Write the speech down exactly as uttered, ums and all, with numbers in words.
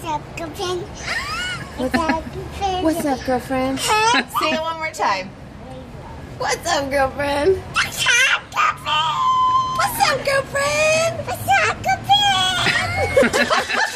up, girlfriend? What's up, girlfriend? What's up, girlfriend? Say it one more time. What's up, girlfriend? What's up, girlfriend? What's up, girlfriend? What's up, girlfriend?